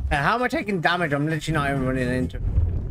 How am I taking damage? I'm literally not even running into.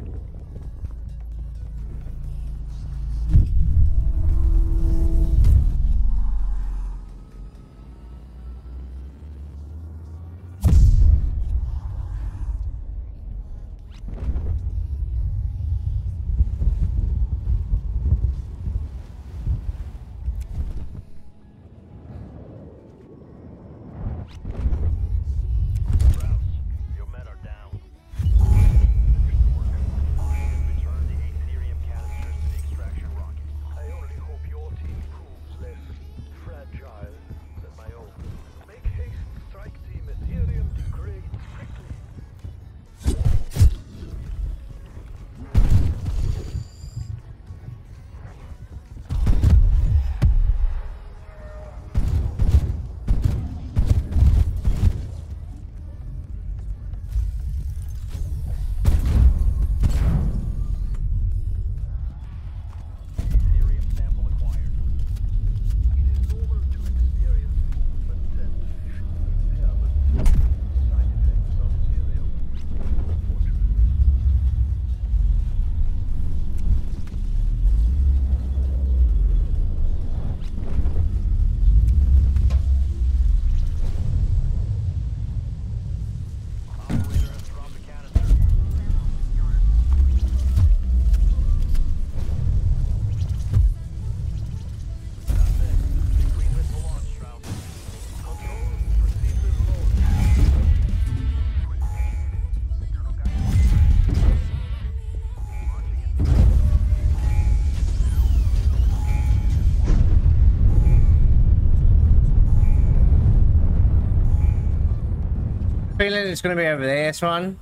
Feeling it's going to be over there, this one.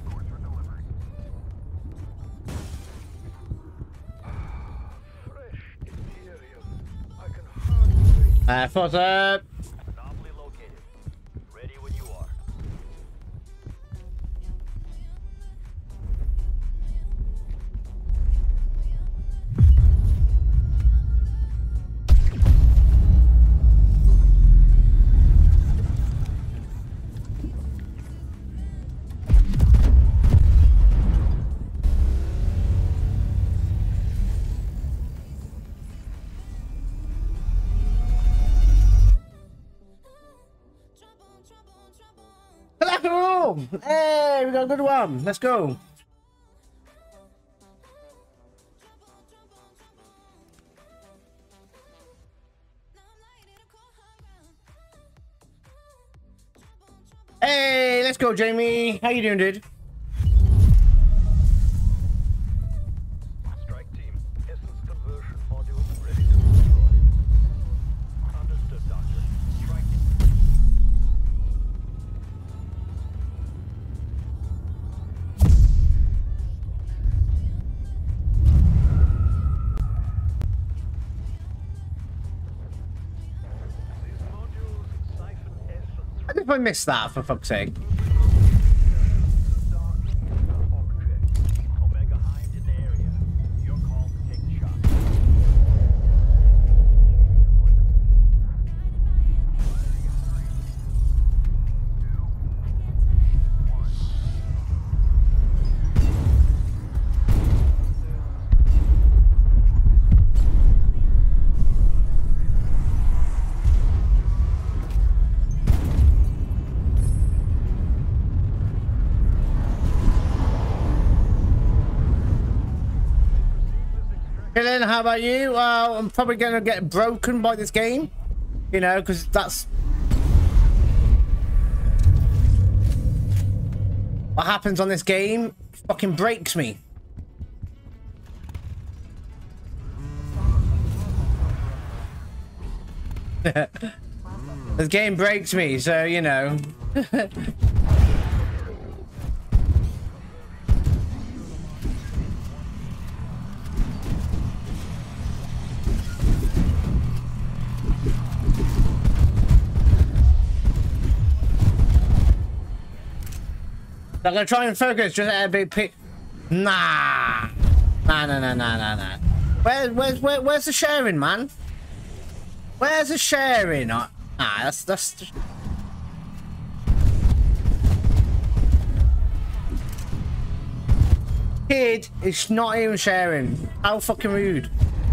What's up? Anomaly located. Ready when you are. Hey, we got a good one. Let's go. Hey, let's go, Jamie. How you doing, dude? Strike team, essence conversion module ready to be deployed. Understood, Doctor. Strike team. These modules siphon essence. I think I missed that, for fuck's sake. Omega Hind in the area. Your call to take the shot. Dylan, how about you? Well, I'm probably going to get broken by this game. You know, because that's what happens on this game. Fucking breaks me. This game breaks me, so, you know. I'm gonna try and focus just at a big pic. Nah. Nah. Where's the sharing, man? Where's the sharing? Nah, that's just... Kid is not even sharing. How fucking rude.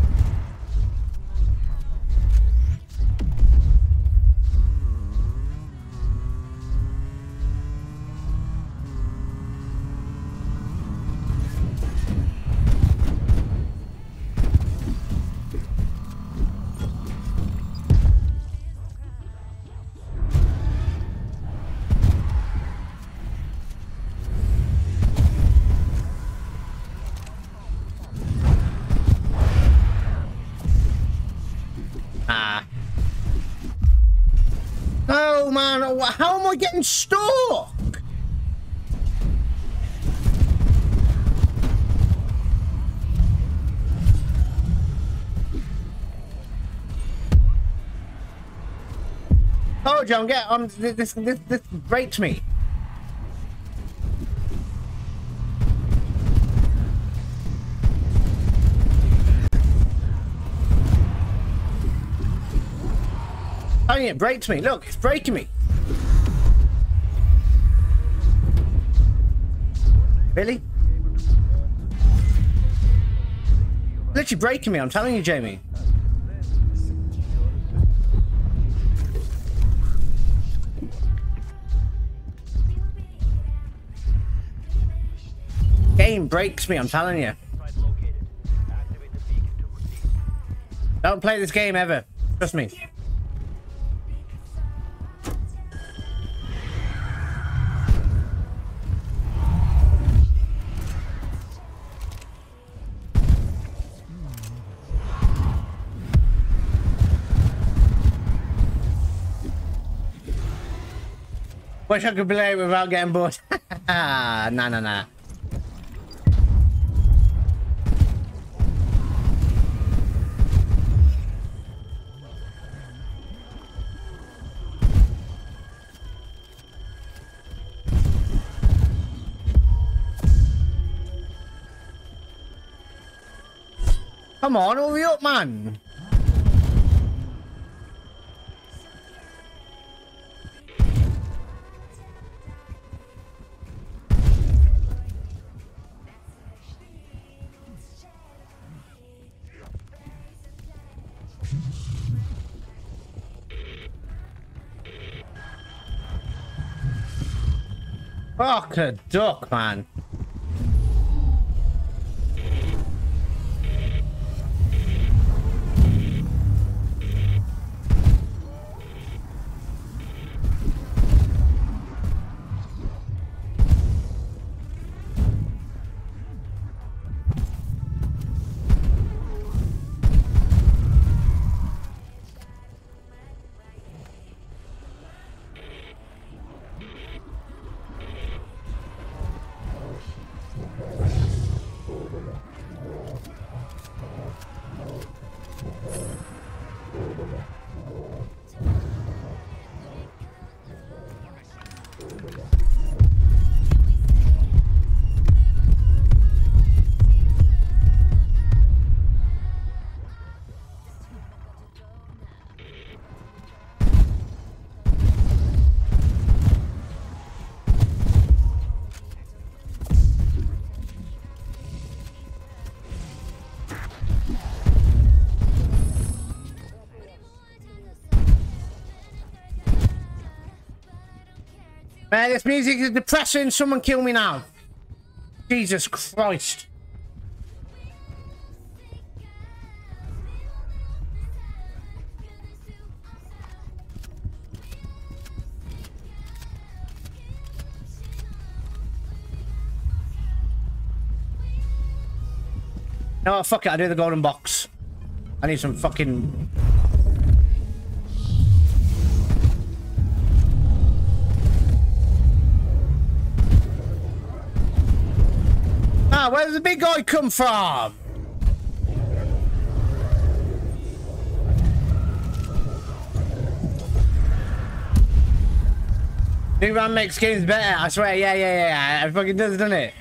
Oh man, how am I getting stuck? Oh, John, this breaks me. Oh, yeah, it breaks me. Look, it's breaking me. Really? Literally breaking me, I'm telling you, Jamie. Game breaks me, I'm telling you. Don't play this game ever. Trust me. Wish I could play it without getting bored. Nah. Come on, hurry up, man. Fuck a duck, man. Man, this music is depressing. Someone kill me now. Jesus Christ. No, fuck it. I'll do the golden box. I need some fucking... Ah, where does the big guy come from? New Run makes games better, I swear. Yeah. It fucking does, doesn't it?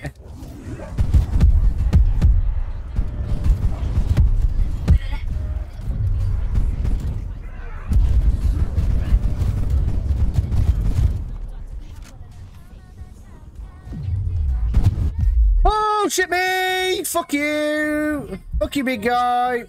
Oh bullshit me! Fuck you! Fuck you, big guy!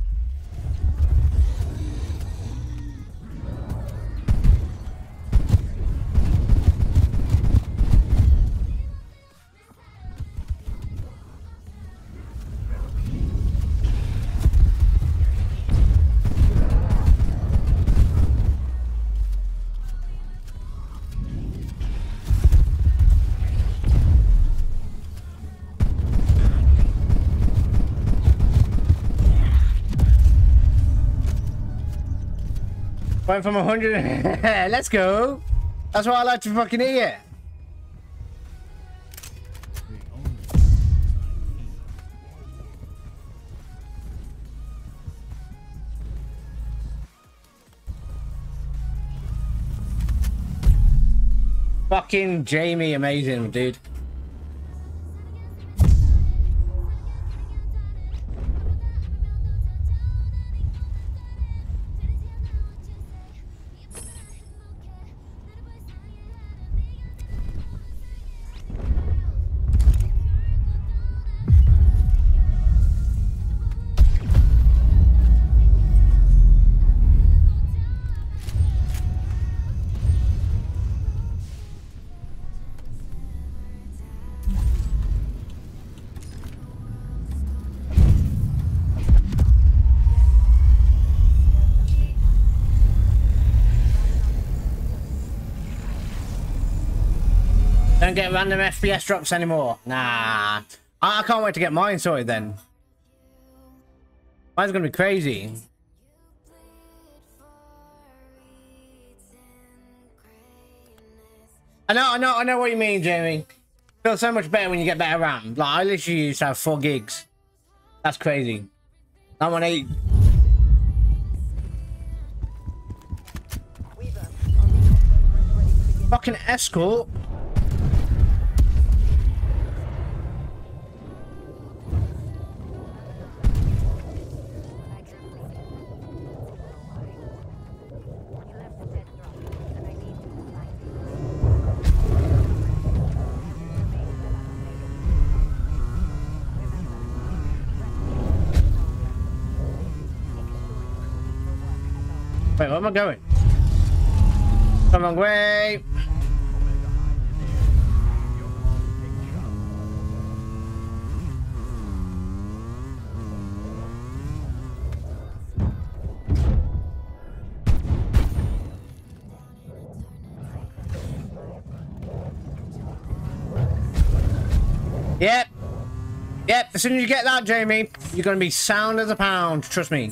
Went from 100. Let's go. That's what I like to fucking hear. Fucking Jamie, amazing, dude. Don't get random FPS drops anymore. Nah. I can't wait to get mine sorted then. Mine's gonna be crazy. I know what you mean, Jamie. Feels so much better when you get better RAM. Like, I literally used to have 4 gigs. That's crazy. I'm on 8. Fucking escort. Wait, where am I going? Come on, way. Yep. Yep, as soon as you get that, Jamie, you're going to be sound as a pound. Trust me.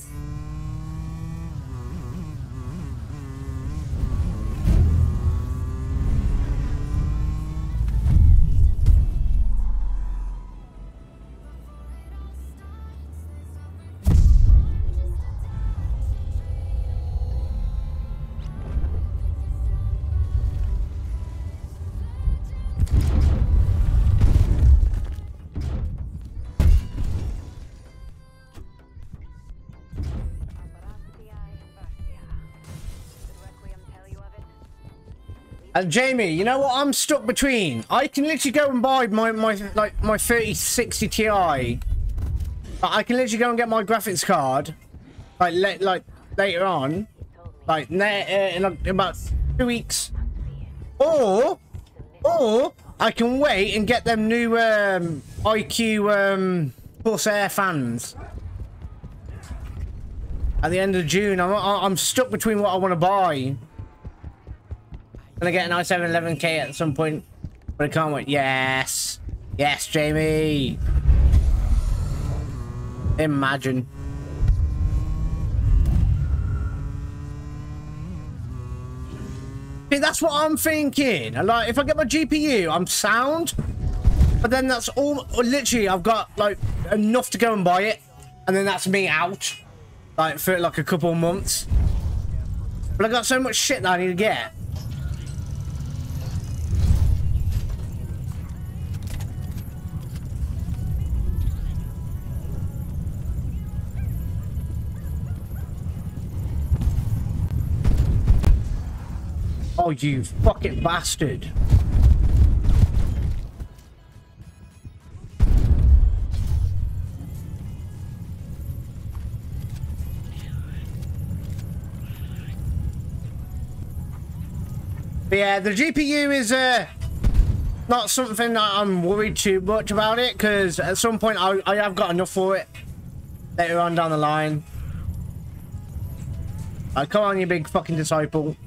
And Jamie, you know what I'm stuck between? I can literally go and buy my 3060 Ti. I can literally go and get my graphics card, like later on, in about 2 weeks, or I can wait and get them new IQ Corsair fans at the end of June. I'm stuck between what I want to buy. Gonna get an i7 11K at some point, but I can't wait. Yes, yes, Jamie. Imagine. See, that's what I'm thinking. Like, if I get my GPU, I'm sound. But then that's all. Literally, I've got like enough to go and buy it, and then that's me out, like for like a couple of months. But I got so much shit that I need to get. Oh, you fucking bastard. But yeah, the GPU is not something that I'm worried too much about it, because at some point I have got enough for it later on down the line. Come on, you big fucking disciple.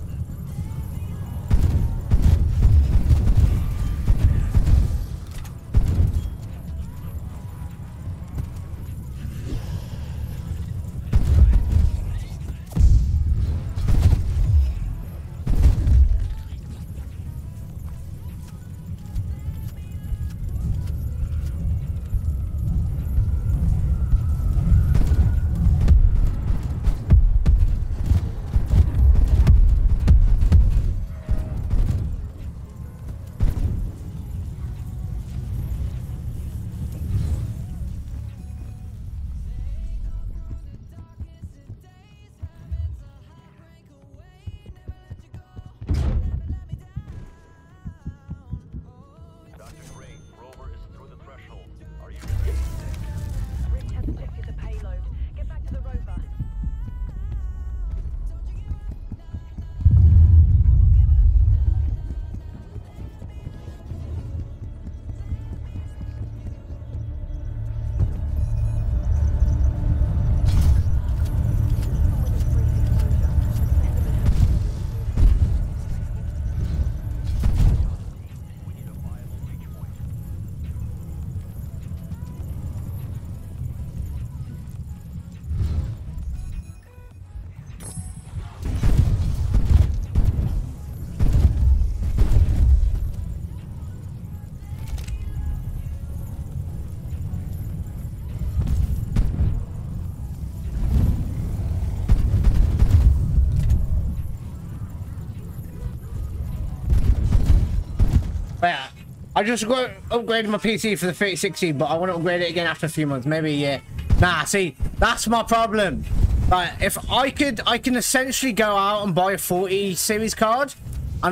Yeah, I just upgraded my PC for the 3060, but I want to upgrade it again after a few months, maybe a year. Nah, see, that's my problem. Like, if I can essentially go out and buy a 40 series card, and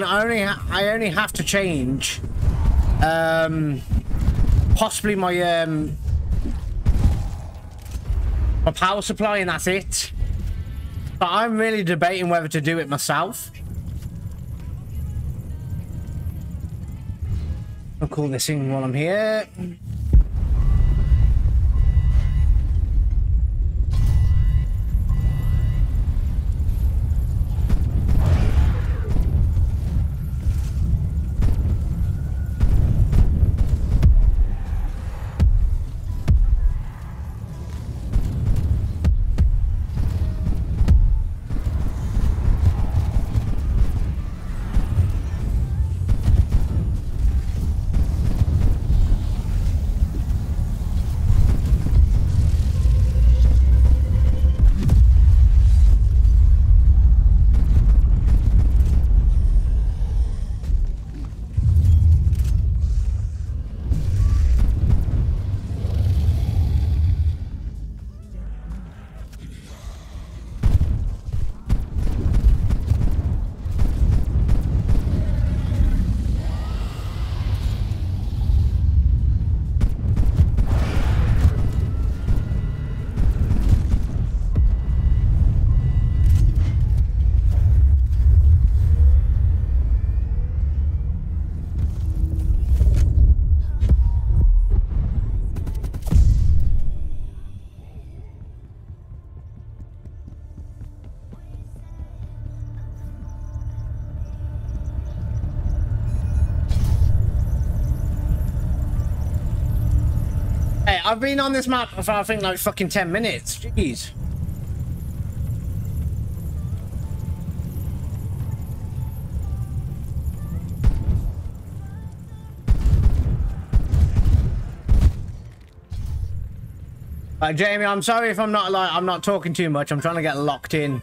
I only have to change, possibly my my power supply, and that's it. But I'm really debating whether to do it myself. I'll call this in while I'm here. Hey, I've been on this map for I think like fucking 10 minutes. Jeez. Jamie, I'm sorry if I'm not talking too much. I'm trying to get locked in.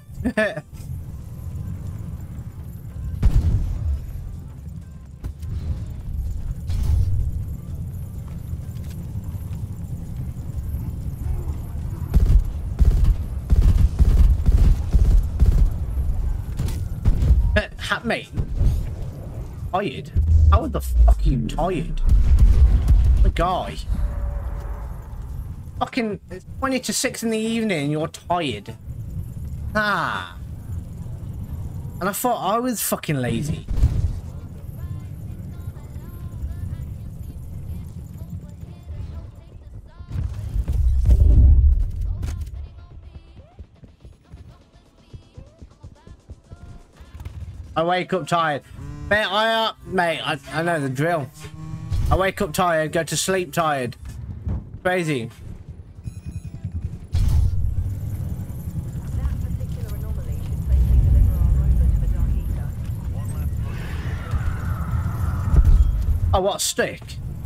Mate, tired? How the fuck are you tired? The guy. Fucking, it's 20 to 6 in the evening and you're tired. Ah. And I thought I was fucking lazy. I wake up tired. Mate, I know the drill. I wake up tired, go to sleep tired. Crazy. That particular anomaly should safely deliver our rover to the Dark Ether. Oh, what, stick?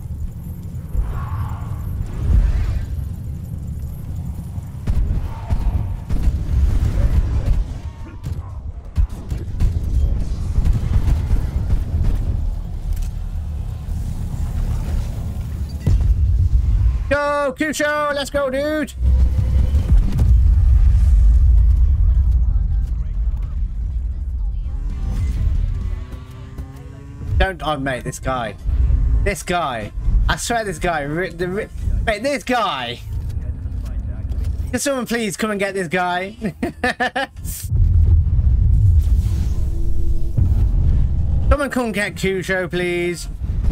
Go, Q-Show! Let's go, dude! Don't, oh, mate, this guy. This guy. I swear this guy. Mate, this guy. Can someone please come and get this guy? Someone come get Q-Show, please.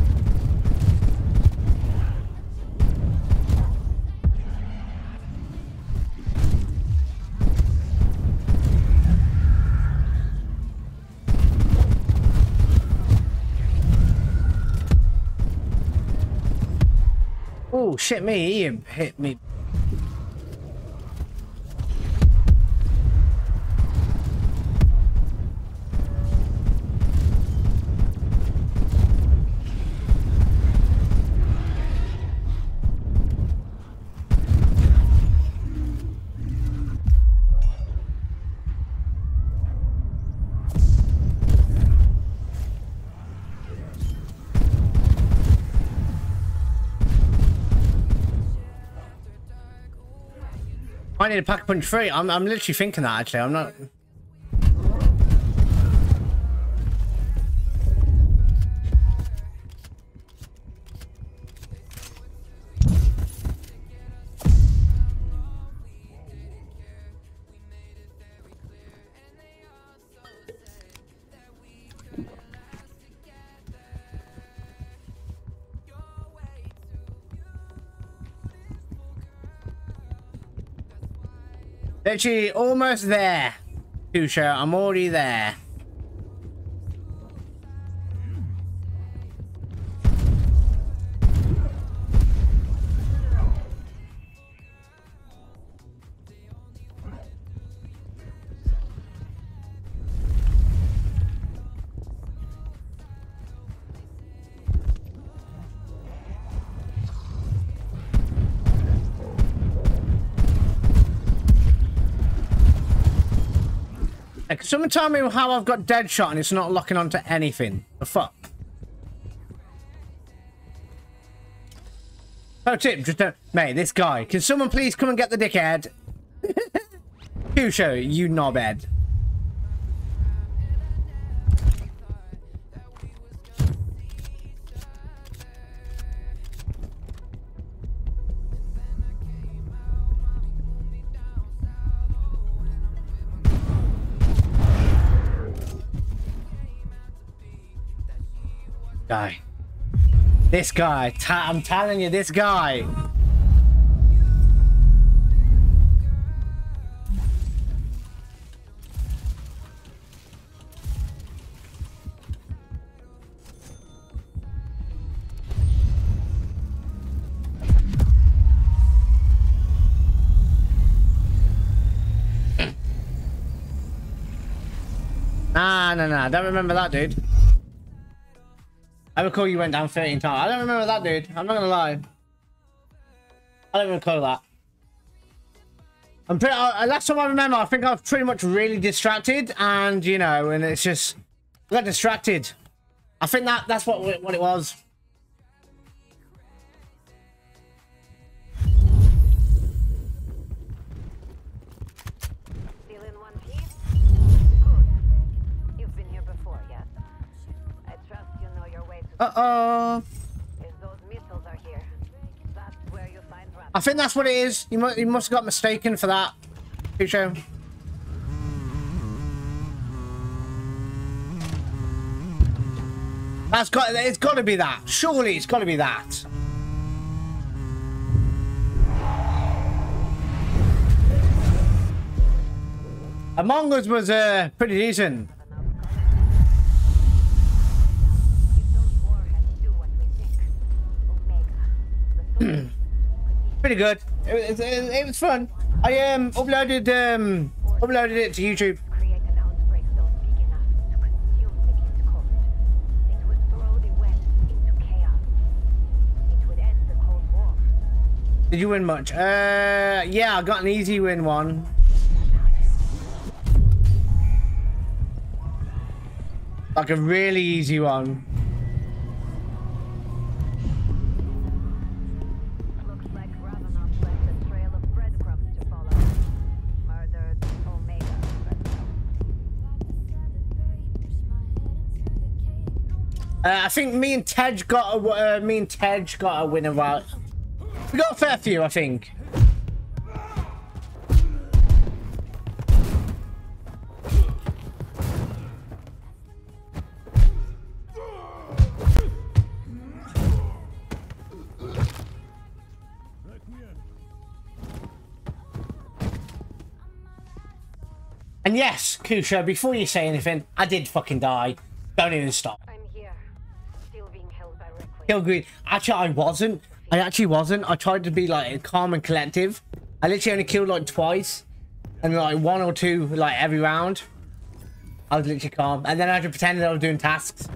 Oh, shit me, he hit me. I need a pack punch 3. I'm literally thinking that actually. I'm not. Literally almost there, Q-Show. I'm already there. Can someone tell me how I've got Deadshot and it's not locking onto anything? The fuck? Oh, tip, just don't... Mate, this guy. Can someone please come and get the dickhead? Q-Show, you knobhead. Guy. This guy. I'm telling you, this guy. Nah. Don't remember that, dude. I recall you went down 13 times. I don't remember that, dude. I'm not gonna lie. I don't recall that. I'm pretty. Last time I remember, I think I was pretty much really distracted, and you know, and it's just I got distracted. I think that's what it was. Still in one piece? Good. You've been here before, yes. I trust you know your way to. If those missiles are here, that's where you find Rampage. I think that's what it is. You must have got mistaken for that. Q-Show. It's got to be that. Surely it's got to be that. Among Us was pretty decent. Pretty good. It was fun. I uploaded it to YouTube. Create an outbreak zone big enough to consume the East Coast. It would throw the West into chaos. It would end the Cold War. Did you win much? Yeah, I got an easy win one. Like a really easy one. Looks like Ravenov left a trail of breadcrumbs to follow. Murdered Omega. I think me and Tej got a winner right. We got a fair few, I think. And yes, Kusha, before you say anything, I did fucking die. Don't even stop. I'm here, still being held by Requiem. Kill Green. Actually, I wasn't. I tried to be like calm and collective. I literally only killed like twice. And like one or two like every round. I was literally calm. And then I had to pretend that I was doing tasks.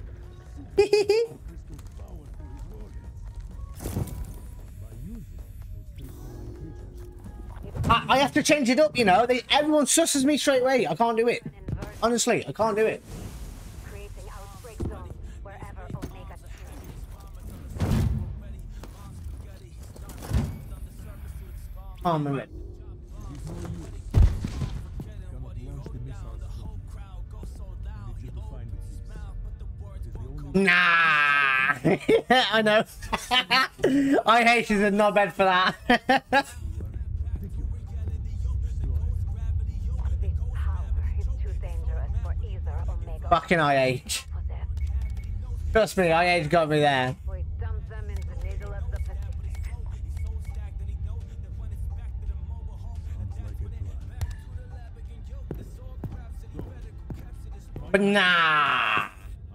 I have to change it up, you know. Everyone susses me straight away. I can't do it. Honestly, I can't do it. Creating outbreak zones wherever Omega chooses. Oh, my God. Nah. I know. I hate she's not bad for that. Fucking IH. Trust me, IH got me there. We dump them in the middle of the Pacific. But nah.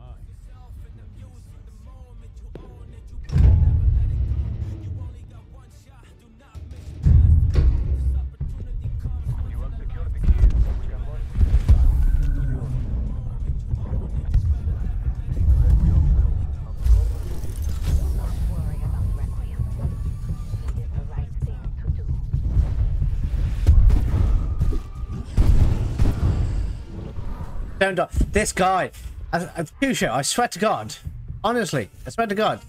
You have secured the keys. We can launch. Don't worry about Requiem. It is the right thing to do. Don't die. This guy. Kusha, I swear to God. Honestly, I swear to God.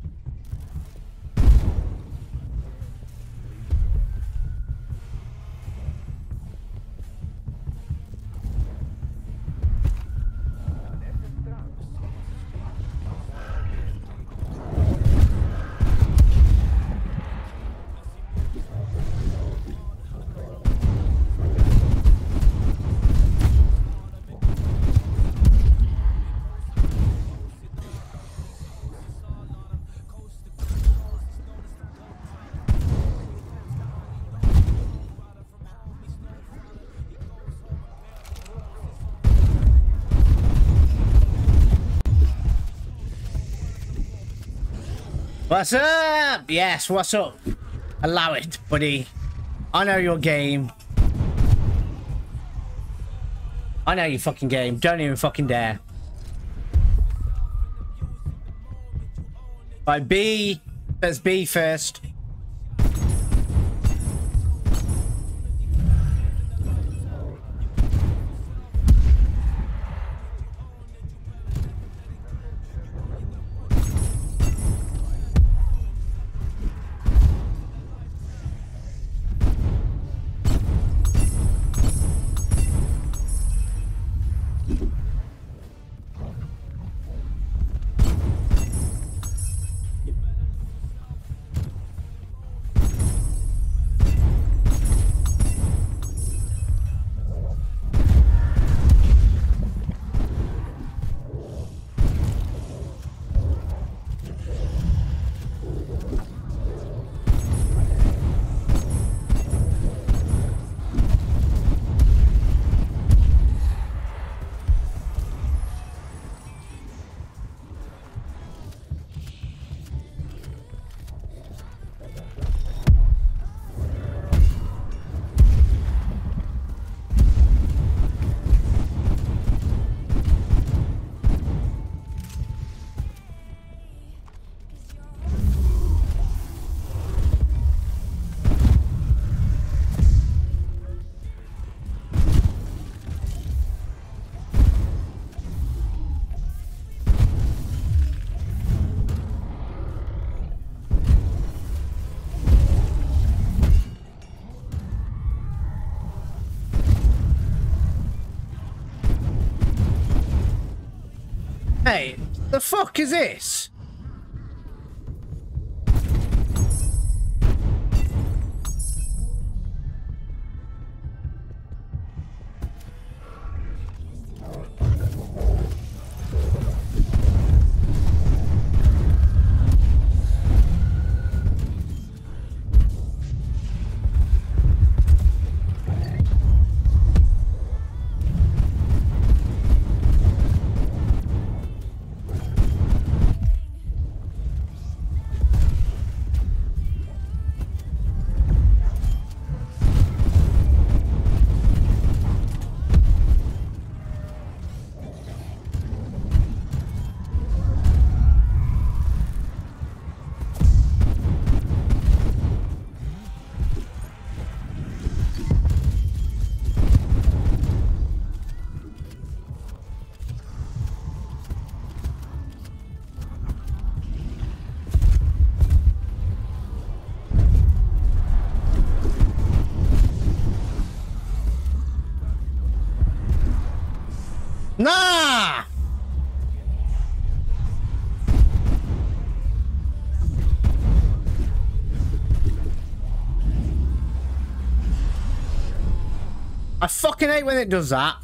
What's up? Yes, what's up? Allow it, buddy. I know your game. I know your fucking game. Don't even fucking dare. Right, B. Let's B first. Hey, the fuck is this? Nah! I fucking hate when it does that.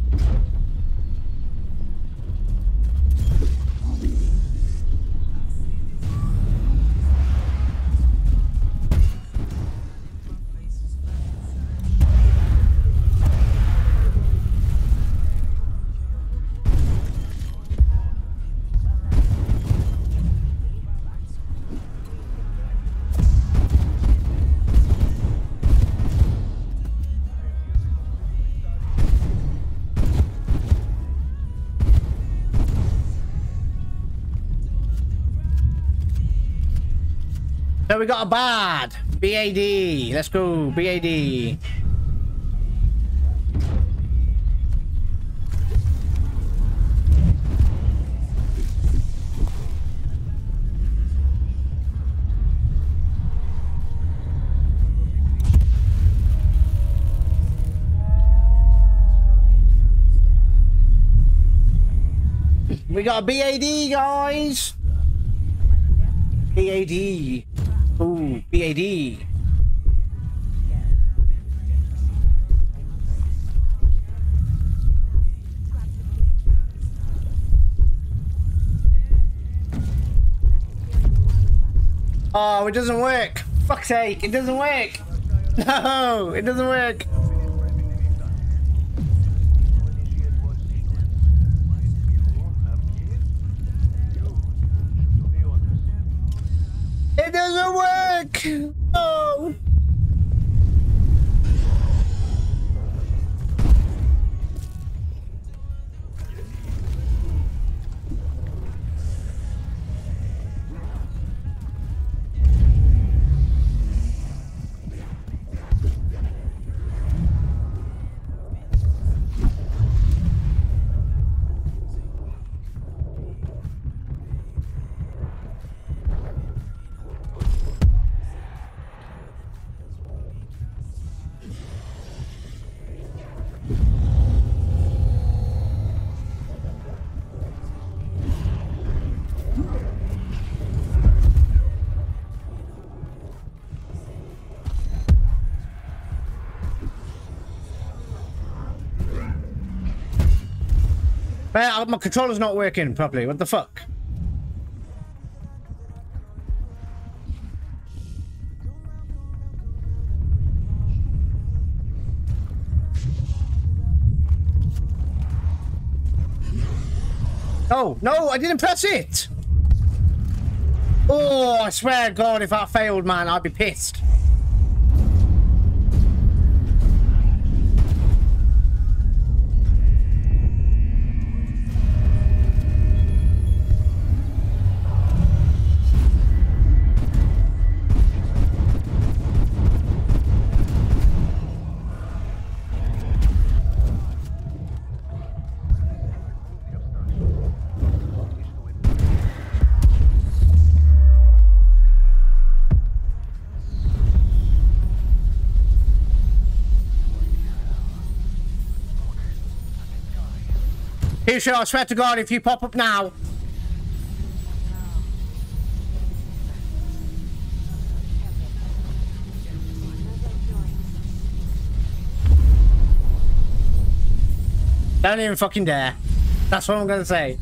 So we got a bad. BAD. Let's go. BAD. We got a BAD, guys. BAD. Ooh, BAD. Oh, it doesn't work. Fuck's sake, it doesn't work. No, it doesn't work. It doesn't work! Oh! Man, my controller's not working properly. What the fuck? Oh, no, I didn't press it. Oh, I swear to God, if I failed, man, I'd be pissed. Keisha, I swear to God, if you pop up now. Don't even fucking dare. That's what I'm gonna say.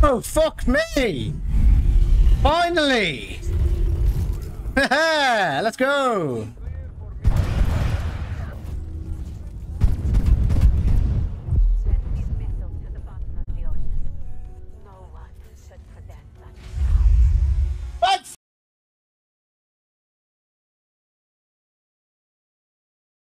Oh, fuck me! Finally! Let's go!